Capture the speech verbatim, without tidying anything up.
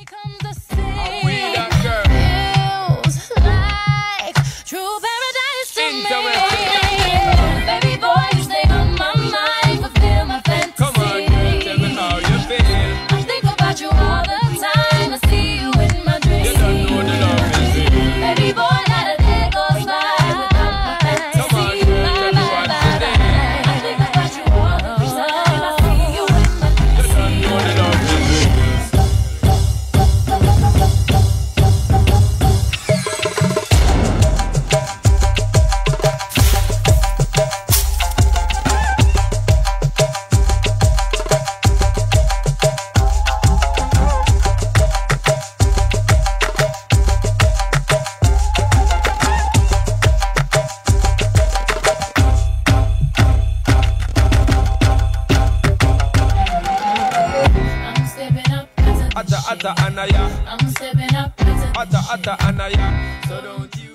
become the same. And we that girl. Feels like true paradise to me. Baby boy, you stay on my mind, fulfill my fantasy. Come on, girl, tell me how you feel. I think about you all the time. I see you in my dreams. You don't know the love is real. Baby boy, not a day goes by without my fantasy. Come on, girl, tell me what's the day. I think about you all the time. I see you in my You dreams. don't know the love is real. I'm stepping up as a Atta, atta, anaya. I'm stepping up as a Atta, atta, anaya. So don't you